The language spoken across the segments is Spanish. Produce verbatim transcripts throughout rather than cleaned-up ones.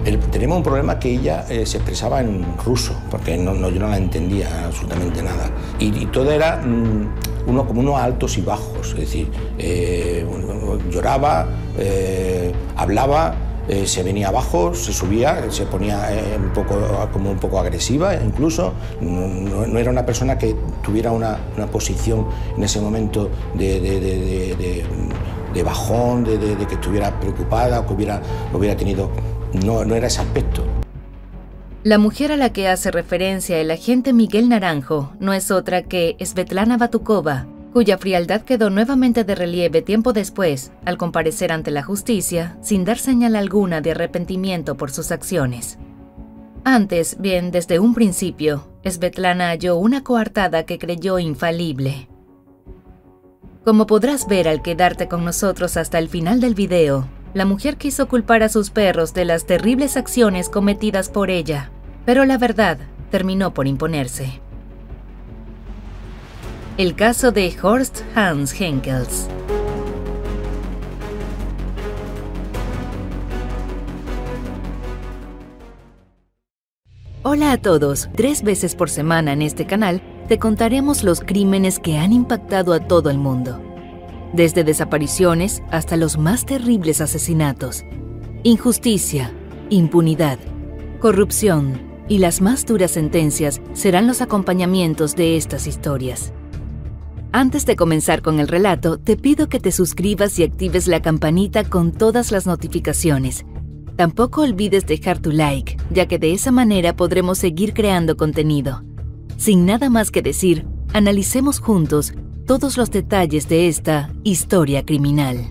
El, tenemos un problema que ella eh, se expresaba en ruso, porque no, no, yo no la entendía absolutamente nada. Y, y todo era mm, uno, como unos altos y bajos, es decir, eh, lloraba, eh, hablaba, eh, se venía abajo, se subía, se ponía eh, un poco, como un poco agresiva incluso. No, no, no era una persona que tuviera una, una posición en ese momento de, de, de, de, de, de bajón, de, de, de que estuviera preocupada o que hubiera, hubiera tenido... No, no era ese aspecto. La mujer a la que hace referencia el agente Miguel Naranjo no es otra que Svetlana Batukova, cuya frialdad quedó nuevamente de relieve tiempo después, al comparecer ante la justicia, sin dar señal alguna de arrepentimiento por sus acciones. Antes, bien desde un principio, Svetlana halló una coartada que creyó infalible. Como podrás ver al quedarte con nosotros hasta el final del video, la mujer quiso culpar a sus perros de las terribles acciones cometidas por ella, pero la verdad terminó por imponerse. El caso de Horst Hans Henkels. Hola a todos, tres veces por semana en este canal te contaremos los crímenes que han impactado a todo el mundo. Desde desapariciones hasta los más terribles asesinatos, injusticia, impunidad, corrupción y las más duras sentencias serán los acompañamientos de estas historias. Antes de comenzar con el relato, te pido que te suscribas y actives la campanita con todas las notificaciones. Tampoco olvides dejar tu like, ya que de esa manera podremos seguir creando contenido. Sin nada más que decir, analicemos juntos todos los detalles de esta historia criminal.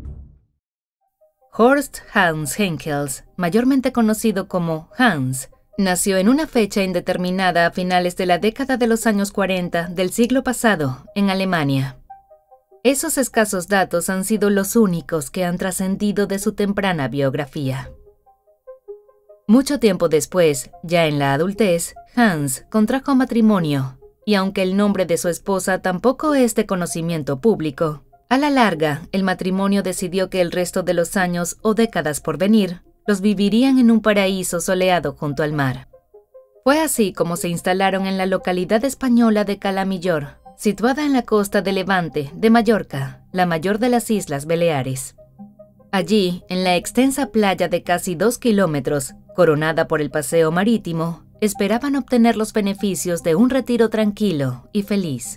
Horst Hans Henkels, mayormente conocido como Hans, nació en una fecha indeterminada a finales de la década de los años cuarenta del siglo pasado, en Alemania. Esos escasos datos han sido los únicos que han trascendido de su temprana biografía. Mucho tiempo después, ya en la adultez, Hans contrajo matrimonio, y aunque el nombre de su esposa tampoco es de conocimiento público, a la larga, el matrimonio decidió que el resto de los años o décadas por venir los vivirían en un paraíso soleado junto al mar. Fue así como se instalaron en la localidad española de Cala Millor, situada en la costa de Levante, de Mallorca, la mayor de las Islas Baleares. Allí, en la extensa playa de casi dos kilómetros, coronada por el paseo marítimo, esperaban obtener los beneficios de un retiro tranquilo y feliz.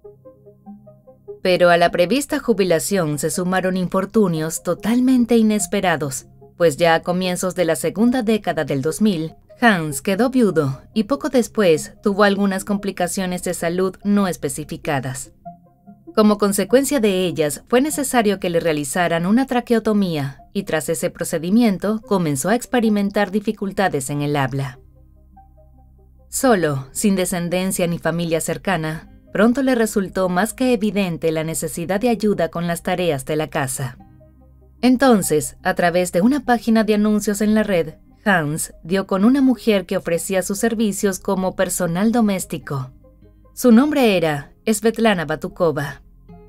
Pero a la prevista jubilación se sumaron infortunios totalmente inesperados, pues ya a comienzos de la segunda década del dos mil, Hans quedó viudo y poco después tuvo algunas complicaciones de salud no especificadas. Como consecuencia de ellas, fue necesario que le realizaran una traqueotomía y tras ese procedimiento comenzó a experimentar dificultades en el habla. Solo, sin descendencia ni familia cercana, pronto le resultó más que evidente la necesidad de ayuda con las tareas de la casa. Entonces, a través de una página de anuncios en la red, Hans dio con una mujer que ofrecía sus servicios como personal doméstico. Su nombre era Svetlana Batukova.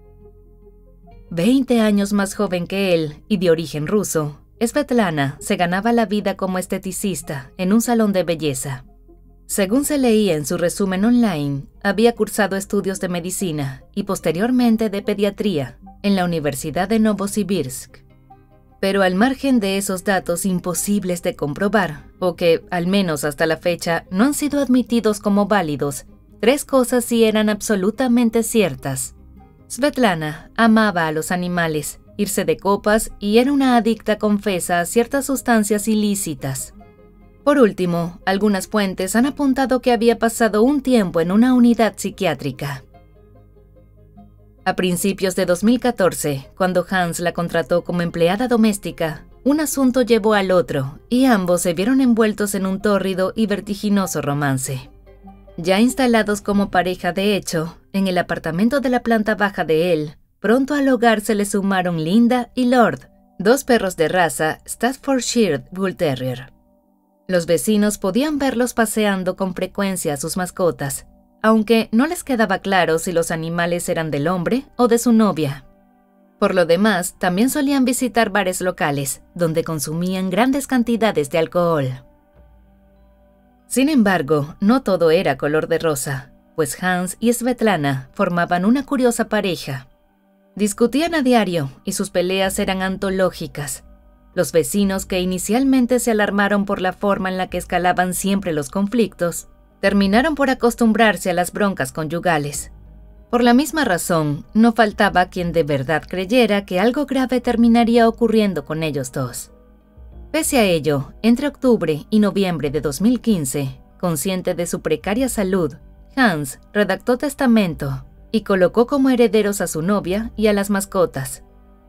Veinte años más joven que él y de origen ruso, Svetlana se ganaba la vida como esteticista en un salón de belleza. Según se leía en su resumen online, había cursado estudios de medicina y posteriormente de pediatría en la Universidad de Novosibirsk. Pero al margen de esos datos imposibles de comprobar, o que, al menos hasta la fecha, no han sido admitidos como válidos, tres cosas sí eran absolutamente ciertas. Svetlana amaba a los animales, irse de copas y era una adicta confesa a ciertas sustancias ilícitas. Por último, algunas fuentes han apuntado que había pasado un tiempo en una unidad psiquiátrica. A principios de dos mil catorce, cuando Hans la contrató como empleada doméstica, un asunto llevó al otro y ambos se vieron envueltos en un tórrido y vertiginoso romance. Ya instalados como pareja de hecho, en el apartamento de la planta baja de él, pronto al hogar se le sumaron Linda y Lord, dos perros de raza Staffordshire Bull Terrier. Los vecinos podían verlos paseando con frecuencia a sus mascotas, aunque no les quedaba claro si los animales eran del hombre o de su novia. Por lo demás, también solían visitar bares locales, donde consumían grandes cantidades de alcohol. Sin embargo, no todo era color de rosa, pues Hans y Svetlana formaban una curiosa pareja. Discutían a diario y sus peleas eran antológicas. Los vecinos, que inicialmente se alarmaron por la forma en la que escalaban siempre los conflictos, terminaron por acostumbrarse a las broncas conyugales. Por la misma razón, no faltaba quien de verdad creyera que algo grave terminaría ocurriendo con ellos dos. Pese a ello, entre octubre y noviembre de dos mil quince, consciente de su precaria salud, Hans redactó testamento y colocó como herederos a su novia y a las mascotas.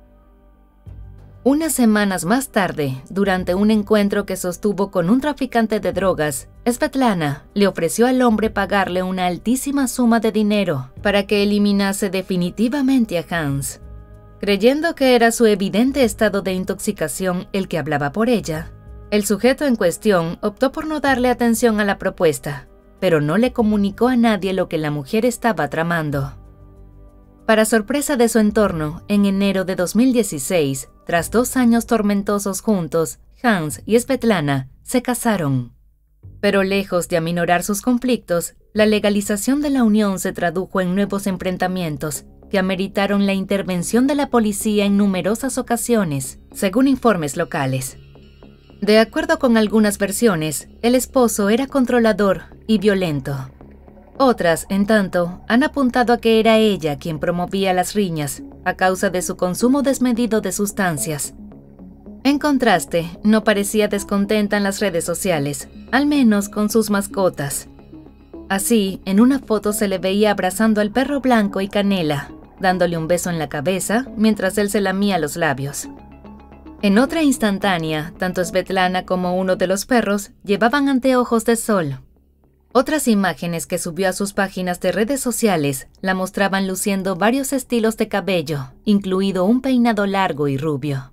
Unas semanas más tarde, durante un encuentro que sostuvo con un traficante de drogas, Svetlana le ofreció al hombre pagarle una altísima suma de dinero para que eliminase definitivamente a Hans. Creyendo que era su evidente estado de intoxicación el que hablaba por ella, el sujeto en cuestión optó por no darle atención a la propuesta, pero no le comunicó a nadie lo que la mujer estaba tramando. Para sorpresa de su entorno, en enero de dos mil dieciséis, tras dos años tormentosos juntos, Hans y Svetlana se casaron. Pero lejos de aminorar sus conflictos, la legalización de la unión se tradujo en nuevos enfrentamientos que ameritaron la intervención de la policía en numerosas ocasiones, según informes locales. De acuerdo con algunas versiones, el esposo era controlador y violento. Otras, en tanto, han apuntado a que era ella quien promovía las riñas a causa de su consumo desmedido de sustancias. En contraste, no parecía descontenta en las redes sociales, al menos con sus mascotas. Así, en una foto se le veía abrazando al perro Blanco y Canela, dándole un beso en la cabeza mientras él se lamía los labios. En otra instantánea, tanto Svetlana como uno de los perros llevaban anteojos de sol. Otras imágenes que subió a sus páginas de redes sociales la mostraban luciendo varios estilos de cabello, incluido un peinado largo y rubio.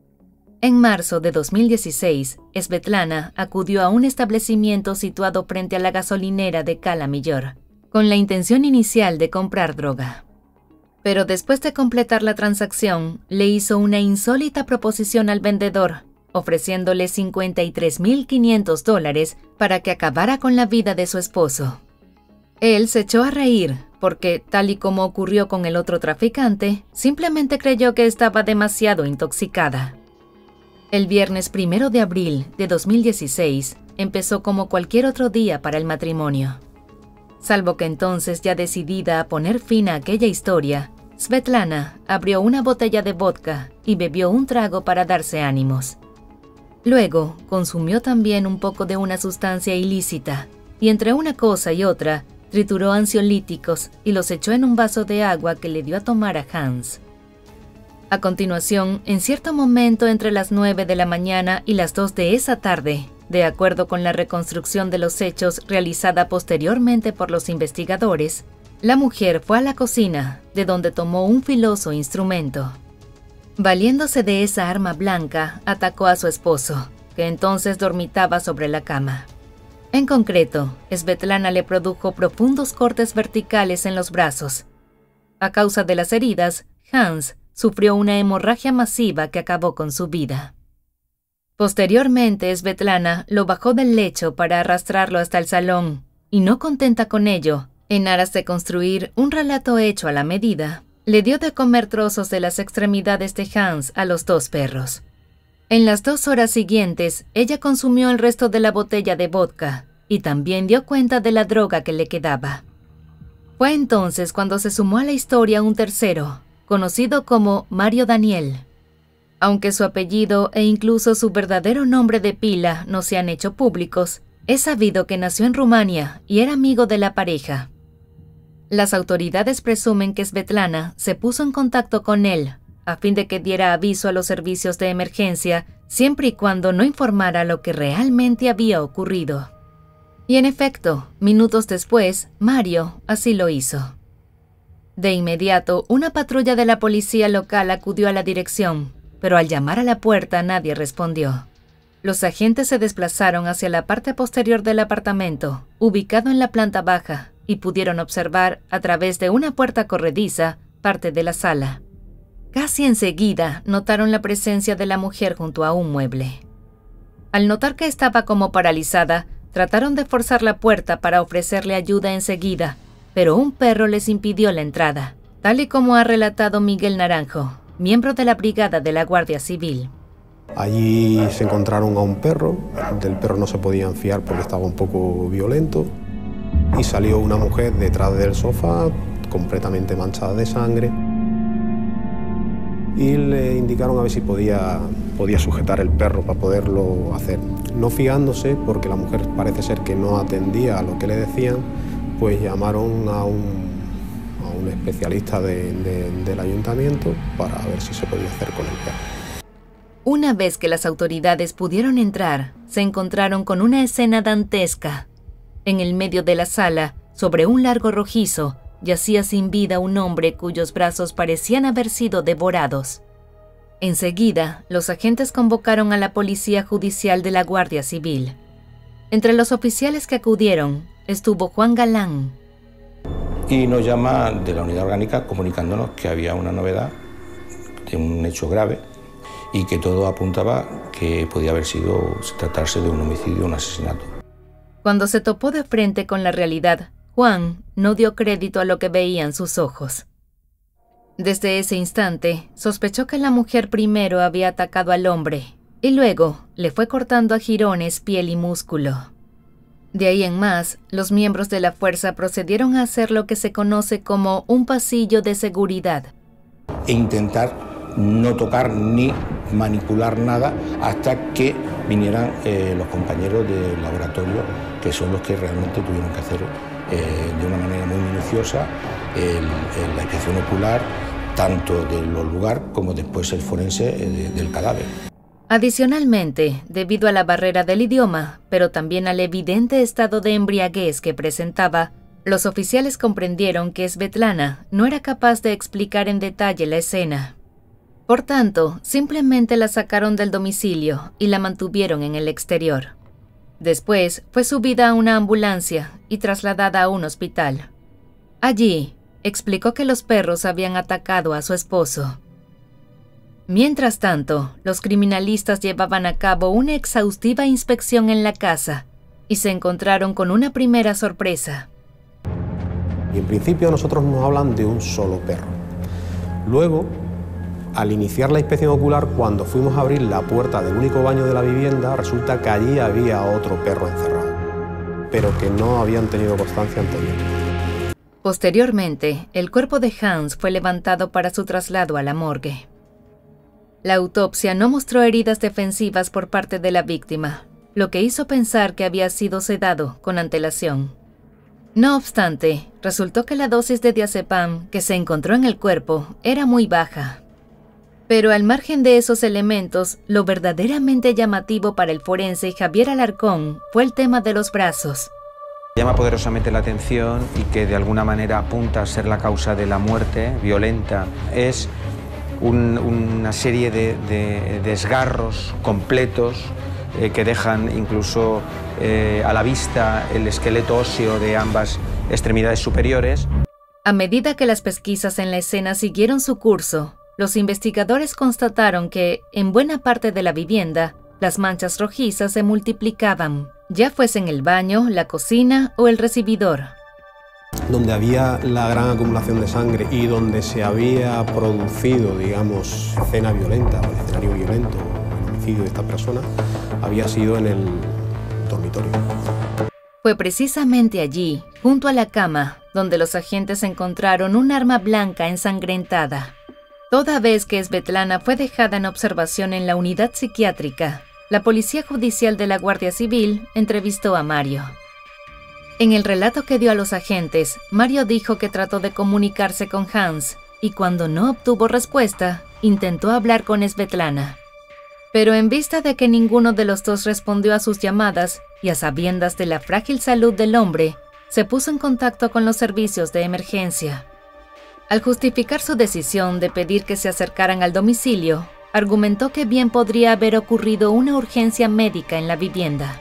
En marzo de dos mil dieciséis, Svetlana acudió a un establecimiento situado frente a la gasolinera de Cala Millor, con la intención inicial de comprar droga. Pero después de completar la transacción, le hizo una insólita proposición al vendedor, ofreciéndole cincuenta y tres mil quinientos dólares para que acabara con la vida de su esposo. Él se echó a reír porque, tal y como ocurrió con el otro traficante, simplemente creyó que estaba demasiado intoxicada. El viernes primero de abril de dos mil dieciséis empezó como cualquier otro día para el matrimonio. Salvo que entonces, ya decidida a poner fin a aquella historia, Svetlana abrió una botella de vodka y bebió un trago para darse ánimos. Luego, consumió también un poco de una sustancia ilícita, y entre una cosa y otra, trituró ansiolíticos y los echó en un vaso de agua que le dio a tomar a Hans. A continuación, en cierto momento entre las nueve de la mañana y las dos de esa tarde, de acuerdo con la reconstrucción de los hechos realizada posteriormente por los investigadores, la mujer fue a la cocina, de donde tomó un filoso instrumento. Valiéndose de esa arma blanca, atacó a su esposo, que entonces dormitaba sobre la cama. En concreto, Svetlana le produjo profundos cortes verticales en los brazos. A causa de las heridas, Hans sufrió una hemorragia masiva que acabó con su vida. Posteriormente, Svetlana lo bajó del lecho para arrastrarlo hasta el salón, y no contenta con ello, en aras de construir un relato hecho a la medida, le dio de comer trozos de las extremidades de Hans a los dos perros. En las dos horas siguientes, ella consumió el resto de la botella de vodka y también dio cuenta de la droga que le quedaba. Fue entonces cuando se sumó a la historia un tercero, conocido como Mario Daniel. Aunque su apellido e incluso su verdadero nombre de pila no se han hecho públicos, es sabido que nació en Rumania y era amigo de la pareja. Las autoridades presumen que Svetlana se puso en contacto con él, a fin de que diera aviso a los servicios de emergencia, siempre y cuando no informara lo que realmente había ocurrido. Y en efecto, minutos después, Mario así lo hizo. De inmediato, una patrulla de la policía local acudió a la dirección, pero al llamar a la puerta nadie respondió. Los agentes se desplazaron hacia la parte posterior del apartamento, ubicado en la planta baja, y pudieron observar, a través de una puerta corrediza, parte de la sala. Casi enseguida notaron la presencia de la mujer junto a un mueble. Al notar que estaba como paralizada, trataron de forzar la puerta para ofrecerle ayuda enseguida, pero un perro les impidió la entrada, tal y como ha relatado Miguel Naranjo, miembro de la brigada de la Guardia Civil. Allí se encontraron a un perro, del perro no se podían fiar porque estaba un poco violento, y salió una mujer detrás del sofá, completamente manchada de sangre, y le indicaron a ver si podía, podía sujetar el perro para poderlo hacer. No fiándose, porque la mujer parece ser que no atendía a lo que le decían, pues llamaron a un, a un especialista de, de, del ayuntamiento para ver si se podía hacer con el perro. Una vez que las autoridades pudieron entrar, se encontraron con una escena dantesca. En el medio de la sala, sobre un largo rojizo, yacía sin vida un hombre cuyos brazos parecían haber sido devorados. Enseguida, los agentes convocaron a la Policía Judicial de la Guardia Civil. Entre los oficiales que acudieron estuvo Juan Galán. Y nos llama de la unidad orgánica comunicándonos que había una novedad de un hecho grave y que todo apuntaba que podía haber sido, tratarse de un homicidio o un asesinato. Cuando se topó de frente con la realidad, Juan no dio crédito a lo que veían sus ojos. Desde ese instante, sospechó que la mujer primero había atacado al hombre y luego le fue cortando a jirones piel y músculo. De ahí en más, los miembros de la fuerza procedieron a hacer lo que se conoce como un pasillo de seguridad. E intentar no tocar ni manipular nada hasta que vinieran eh, los compañeros del laboratorio, que son los que realmente tuvieron que hacer eh, de una manera muy minuciosa el, el, la inspección ocular, tanto del lugar como después el forense eh, de, del cadáver. Adicionalmente, debido a la barrera del idioma, pero también al evidente estado de embriaguez que presentaba, los oficiales comprendieron que Svetlana no era capaz de explicar en detalle la escena. Por tanto, simplemente la sacaron del domicilio y la mantuvieron en el exterior. Después fue subida a una ambulancia y trasladada a un hospital. Allí, explicó que los perros habían atacado a su esposo. Mientras tanto, los criminalistas llevaban a cabo una exhaustiva inspección en la casa y se encontraron con una primera sorpresa. Y en principio a nosotros nos hablan de un solo perro. Luego, al iniciar la inspección ocular, cuando fuimos a abrir la puerta del único baño de la vivienda, resulta que allí había otro perro encerrado, pero que no habían tenido constancia anterior. Posteriormente, el cuerpo de Hans fue levantado para su traslado a la morgue. La autopsia no mostró heridas defensivas por parte de la víctima, lo que hizo pensar que había sido sedado con antelación. No obstante, resultó que la dosis de diazepam que se encontró en el cuerpo era muy baja. Pero al margen de esos elementos, lo verdaderamente llamativo para el forense Javier Alarcón fue el tema de los brazos. Llama poderosamente la atención y que de alguna manera apunta a ser la causa de la muerte violenta es un, una serie de, de desgarros completos eh, que dejan incluso eh, a la vista el esqueleto óseo de ambas extremidades superiores. A medida que las pesquisas en la escena siguieron su curso, los investigadores constataron que, en buena parte de la vivienda, las manchas rojizas se multiplicaban, ya fuese en el baño, la cocina o el recibidor. Donde había la gran acumulación de sangre y donde se había producido, digamos, escena violenta o el escenario violento, el homicidio de esta persona, había sido en el dormitorio. Fue precisamente allí, junto a la cama, donde los agentes encontraron un arma blanca ensangrentada. Toda vez que Svetlana fue dejada en observación en la unidad psiquiátrica, la Policía Judicial de la Guardia Civil entrevistó a Mario. En el relato que dio a los agentes, Mario dijo que trató de comunicarse con Hans y cuando no obtuvo respuesta, intentó hablar con Svetlana. Pero en vista de que ninguno de los dos respondió a sus llamadas y a sabiendas de la frágil salud del hombre, se puso en contacto con los servicios de emergencia. Al justificar su decisión de pedir que se acercaran al domicilio, argumentó que bien podría haber ocurrido una urgencia médica en la vivienda.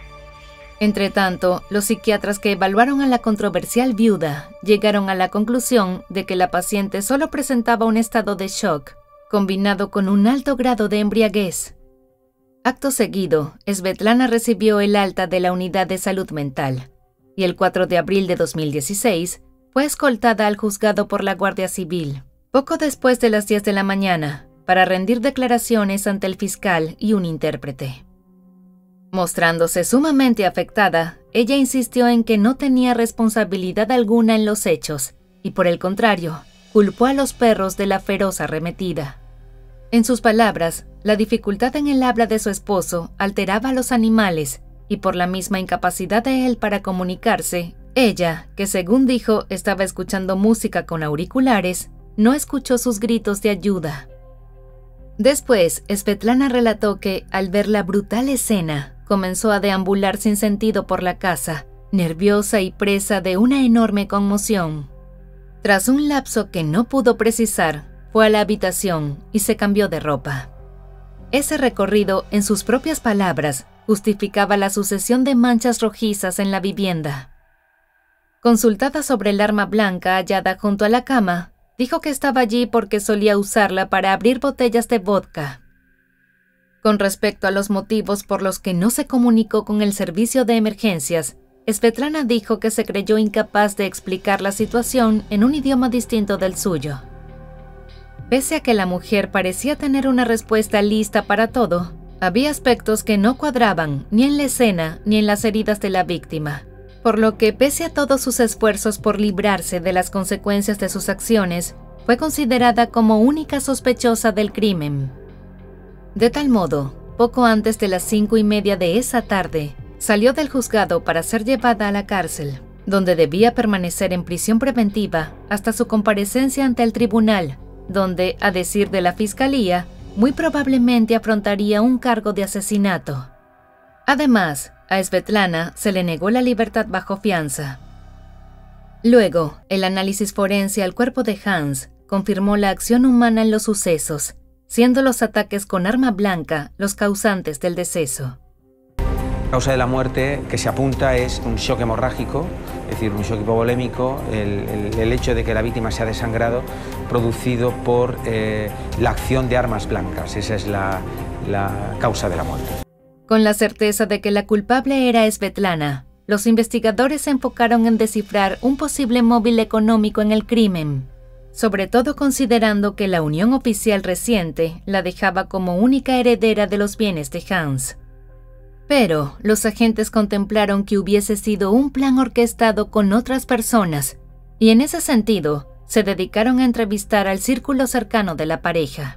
Entretanto, los psiquiatras que evaluaron a la controversial viuda llegaron a la conclusión de que la paciente solo presentaba un estado de shock combinado con un alto grado de embriaguez. Acto seguido, Svetlana recibió el alta de la unidad de salud mental y el cuatro de abril de dos mil dieciséis fue escoltada al juzgado por la Guardia Civil, poco después de las diez de la mañana, para rendir declaraciones ante el fiscal y un intérprete. Mostrándose sumamente afectada, ella insistió en que no tenía responsabilidad alguna en los hechos y, por el contrario, culpó a los perros de la feroz arremetida. En sus palabras, la dificultad en el habla de su esposo alteraba a los animales y por la misma incapacidad de él para comunicarse, ella, que según dijo estaba escuchando música con auriculares, no escuchó sus gritos de ayuda. Después, Svetlana relató que, al ver la brutal escena, comenzó a deambular sin sentido por la casa, nerviosa y presa de una enorme conmoción. Tras un lapso que no pudo precisar, fue a la habitación y se cambió de ropa. Ese recorrido, en sus propias palabras, justificaba la sucesión de manchas rojizas en la vivienda. Consultada sobre el arma blanca hallada junto a la cama, dijo que estaba allí porque solía usarla para abrir botellas de vodka. Con respecto a los motivos por los que no se comunicó con el servicio de emergencias, Svetlana dijo que se creyó incapaz de explicar la situación en un idioma distinto del suyo. Pese a que la mujer parecía tener una respuesta lista para todo, había aspectos que no cuadraban ni en la escena ni en las heridas de la víctima, por lo que, pese a todos sus esfuerzos por librarse de las consecuencias de sus acciones, fue considerada como única sospechosa del crimen. De tal modo, poco antes de las cinco y media de esa tarde, salió del juzgado para ser llevada a la cárcel, donde debía permanecer en prisión preventiva hasta su comparecencia ante el tribunal, donde, a decir de la fiscalía, muy probablemente afrontaría un cargo de asesinato. Además, a Svetlana se le negó la libertad bajo fianza. Luego, el análisis forense al cuerpo de Hans confirmó la acción humana en los sucesos, siendo los ataques con arma blanca los causantes del deceso. La causa de la muerte que se apunta es un shock hemorrágico, es decir, un shock hipovolémico, el, el, el hecho de que la víctima se ha desangrado producido por eh, la acción de armas blancas. Esa es la, la causa de la muerte. Con la certeza de que la culpable era Svetlana, los investigadores se enfocaron en descifrar un posible móvil económico en el crimen, sobre todo considerando que la unión oficial reciente la dejaba como única heredera de los bienes de Hans. Pero los agentes contemplaron que hubiese sido un plan orquestado con otras personas, y en ese sentido, se dedicaron a entrevistar al círculo cercano de la pareja.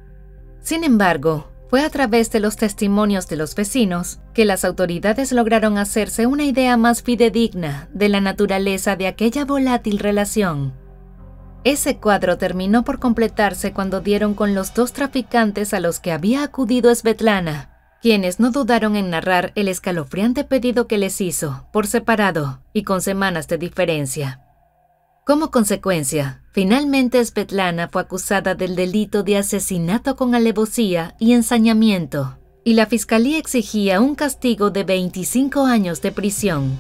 Sin embargo, fue a través de los testimonios de los vecinos que las autoridades lograron hacerse una idea más fidedigna de la naturaleza de aquella volátil relación. Ese cuadro terminó por completarse cuando dieron con los dos traficantes a los que había acudido Svetlana, quienes no dudaron en narrar el escalofriante pedido que les hizo, por separado y con semanas de diferencia. Como consecuencia, finalmente Svetlana fue acusada del delito de asesinato con alevosía y ensañamiento, y la fiscalía exigía un castigo de veinticinco años de prisión.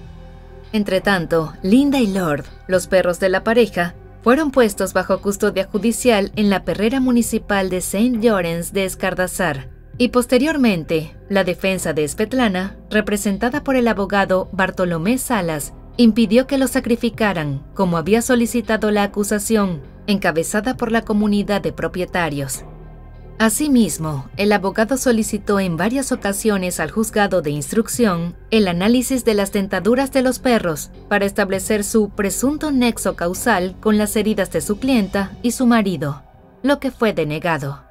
Entretanto, Linda y Lord, los perros de la pareja, fueron puestos bajo custodia judicial en la perrera municipal de Saint Llorenç de Escardazar, y posteriormente, la defensa de Svetlana, representada por el abogado Bartolomé Salas, impidió que lo sacrificaran, como había solicitado la acusación, encabezada por la comunidad de propietarios. Asimismo, el abogado solicitó en varias ocasiones al juzgado de instrucción el análisis de las dentaduras de los perros para establecer su presunto nexo causal con las heridas de su clienta y su marido, lo que fue denegado.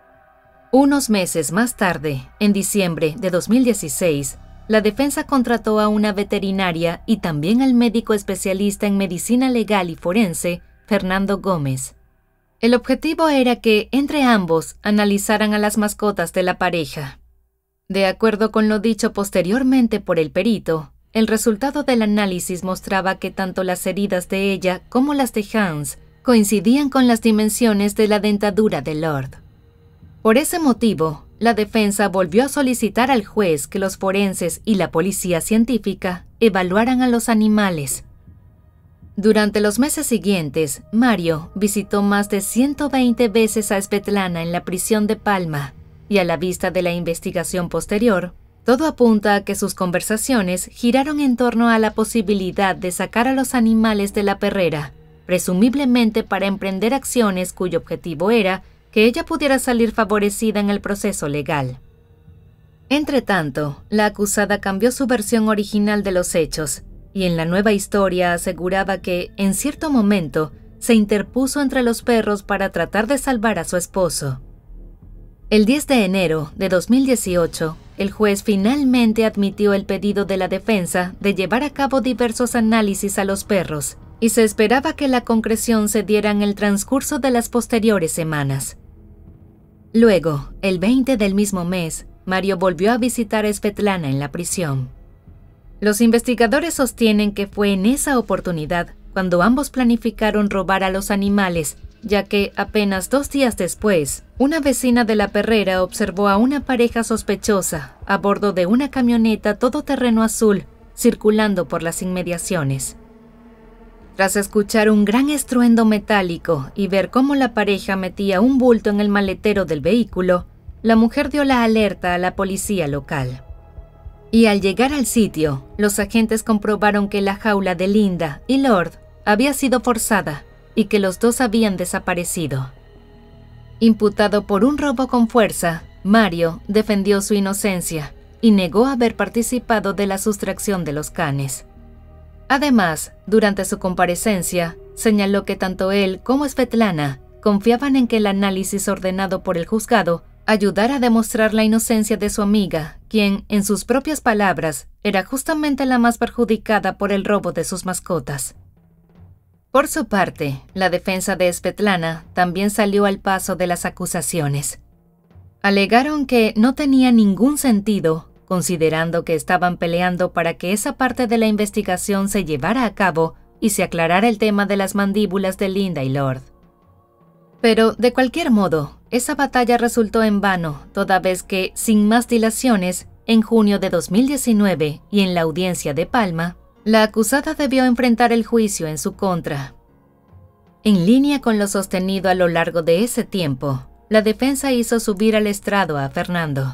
Unos meses más tarde, en diciembre de dos mil dieciséis, la defensa contrató a una veterinaria y también al médico especialista en medicina legal y forense, Fernando Gómez. El objetivo era que, entre ambos, analizaran a las mascotas de la pareja. De acuerdo con lo dicho posteriormente por el perito, el resultado del análisis mostraba que tanto las heridas de ella como las de Hans coincidían con las dimensiones de la dentadura de Lord. Por ese motivo, la defensa volvió a solicitar al juez que los forenses y la policía científica evaluaran a los animales. Durante los meses siguientes, Mario visitó más de ciento veinte veces a Svetlana en la prisión de Palma, y a la vista de la investigación posterior, todo apunta a que sus conversaciones giraron en torno a la posibilidad de sacar a los animales de la perrera, presumiblemente para emprender acciones cuyo objetivo era que ella pudiera salir favorecida en el proceso legal. Entretanto, la acusada cambió su versión original de los hechos, y en la nueva historia aseguraba que, en cierto momento, se interpuso entre los perros para tratar de salvar a su esposo. El diez de enero de dos mil dieciocho, el juez finalmente admitió el pedido de la defensa de llevar a cabo diversos análisis a los perros, y se esperaba que la concreción se diera en el transcurso de las posteriores semanas. Luego, el veinte del mismo mes, Mario volvió a visitar a Svetlana en la prisión. Los investigadores sostienen que fue en esa oportunidad cuando ambos planificaron robar a los animales, ya que apenas dos días después, una vecina de la perrera observó a una pareja sospechosa a bordo de una camioneta todoterreno azul circulando por las inmediaciones. Tras escuchar un gran estruendo metálico y ver cómo la pareja metía un bulto en el maletero del vehículo, la mujer dio la alerta a la policía local. Y al llegar al sitio, los agentes comprobaron que la jaula de Linda y Lord había sido forzada y que los dos habían desaparecido. Imputado por un robo con fuerza, Mario defendió su inocencia y negó haber participado de la sustracción de los canes. Además, durante su comparecencia, señaló que tanto él como Svetlana confiaban en que el análisis ordenado por el juzgado ayudara a demostrar la inocencia de su amiga, quien, en sus propias palabras, era justamente la más perjudicada por el robo de sus mascotas. Por su parte, la defensa de Svetlana también salió al paso de las acusaciones. Alegaron que no tenía ningún sentido, considerando que estaban peleando para que esa parte de la investigación se llevara a cabo y se aclarara el tema de las mandíbulas de Linda y Lord. Pero, de cualquier modo, esa batalla resultó en vano, toda vez que, sin más dilaciones, en junio de dos mil diecinueve y en la audiencia de Palma, la acusada debió enfrentar el juicio en su contra. En línea con lo sostenido a lo largo de ese tiempo, la defensa hizo subir al estrado a Fernando.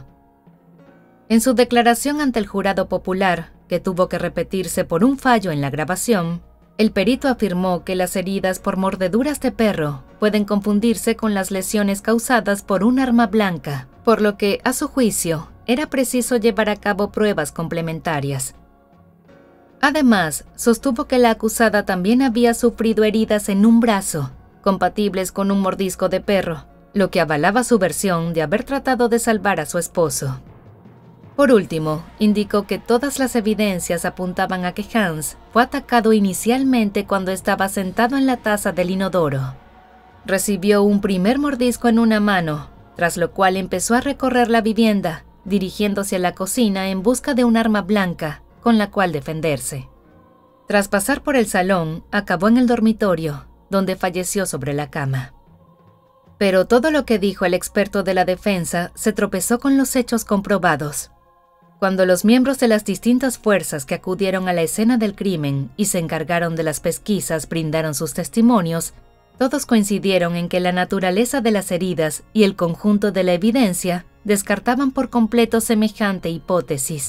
En su declaración ante el jurado popular, que tuvo que repetirse por un fallo en la grabación, el perito afirmó que las heridas por mordeduras de perro pueden confundirse con las lesiones causadas por un arma blanca, por lo que, a su juicio, era preciso llevar a cabo pruebas complementarias. Además, sostuvo que la acusada también había sufrido heridas en un brazo, compatibles con un mordisco de perro, lo que avalaba su versión de haber tratado de salvar a su esposo. Por último, indicó que todas las evidencias apuntaban a que Hans fue atacado inicialmente cuando estaba sentado en la taza del inodoro. Recibió un primer mordisco en una mano, tras lo cual empezó a recorrer la vivienda, dirigiéndose a la cocina en busca de un arma blanca con la cual defenderse. Tras pasar por el salón, acabó en el dormitorio, donde falleció sobre la cama. Pero todo lo que dijo el experto de la defensa se tropezó con los hechos comprobados. Cuando los miembros de las distintas fuerzas que acudieron a la escena del crimen y se encargaron de las pesquisas brindaron sus testimonios, todos coincidieron en que la naturaleza de las heridas y el conjunto de la evidencia descartaban por completo semejante hipótesis.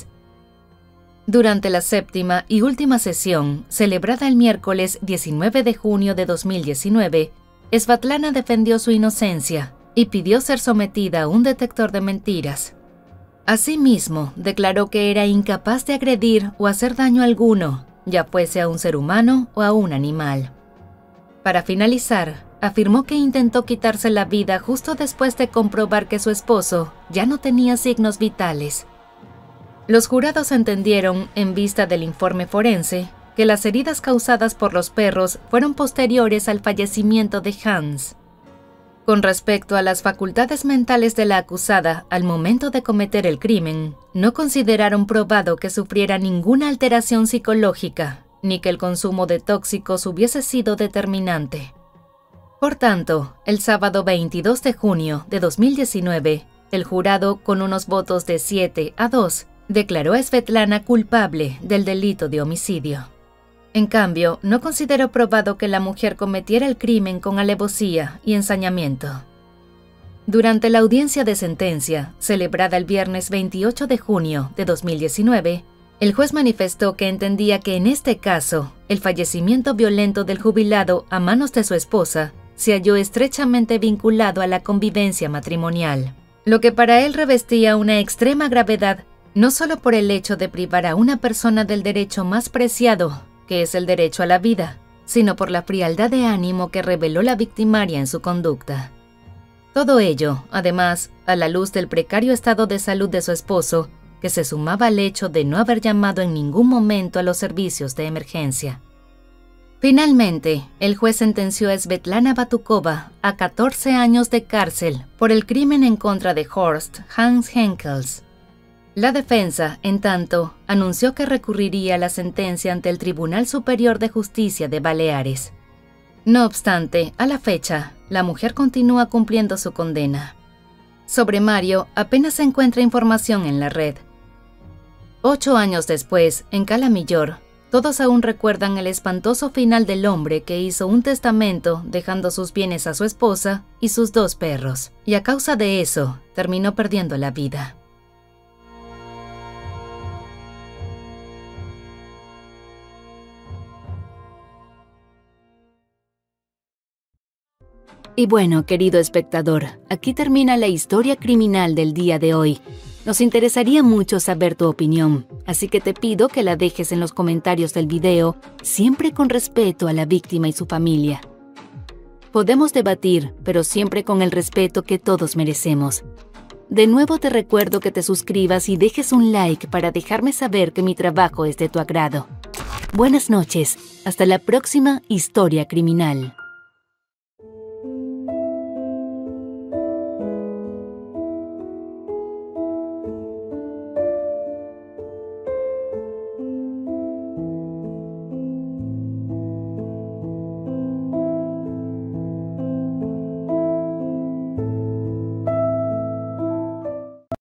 Durante la séptima y última sesión, celebrada el miércoles diecinueve de junio de dos mil diecinueve, Svetlana defendió su inocencia y pidió ser sometida a un detector de mentiras. Asimismo, declaró que era incapaz de agredir o hacer daño alguno, ya fuese a un ser humano o a un animal. Para finalizar, afirmó que intentó quitarse la vida justo después de comprobar que su esposo ya no tenía signos vitales. Los jurados entendieron, en vista del informe forense, que las heridas causadas por los perros fueron posteriores al fallecimiento de Hans. Con respecto a las facultades mentales de la acusada al momento de cometer el crimen, no consideraron probado que sufriera ninguna alteración psicológica, ni que el consumo de tóxicos hubiese sido determinante. Por tanto, el sábado veintidós de junio de dos mil diecinueve, el jurado, con unos votos de siete a dos, declaró a Svetlana culpable del delito de homicidio. En cambio, no consideró probado que la mujer cometiera el crimen con alevosía y ensañamiento. Durante la audiencia de sentencia, celebrada el viernes veintiocho de junio de dos mil diecinueve, el juez manifestó que entendía que en este caso, el fallecimiento violento del jubilado a manos de su esposa se halló estrechamente vinculado a la convivencia matrimonial, lo que para él revestía una extrema gravedad, no solo por el hecho de privar a una persona del derecho más preciado, que es el derecho a la vida, sino por la frialdad de ánimo que reveló la victimaria en su conducta. Todo ello, además, a la luz del precario estado de salud de su esposo, que se sumaba al hecho de no haber llamado en ningún momento a los servicios de emergencia. Finalmente, el juez sentenció a Svetlana Batukova a catorce años de cárcel por el crimen en contra de Horst Hans Henkels. La defensa, en tanto, anunció que recurriría la sentencia ante el Tribunal Superior de Justicia de Baleares. No obstante, a la fecha, la mujer continúa cumpliendo su condena. Sobre Mario apenas se encuentra información en la red. Ocho años después, en Cala Millor, todos aún recuerdan el espantoso final del hombre que hizo un testamento dejando sus bienes a su esposa y sus dos perros, y a causa de eso, terminó perdiendo la vida. Y bueno, querido espectador, aquí termina la historia criminal del día de hoy. Nos interesaría mucho saber tu opinión, así que te pido que la dejes en los comentarios del video, siempre con respeto a la víctima y su familia. Podemos debatir, pero siempre con el respeto que todos merecemos. De nuevo te recuerdo que te suscribas y dejes un like para dejarme saber que mi trabajo es de tu agrado. Buenas noches, hasta la próxima historia criminal.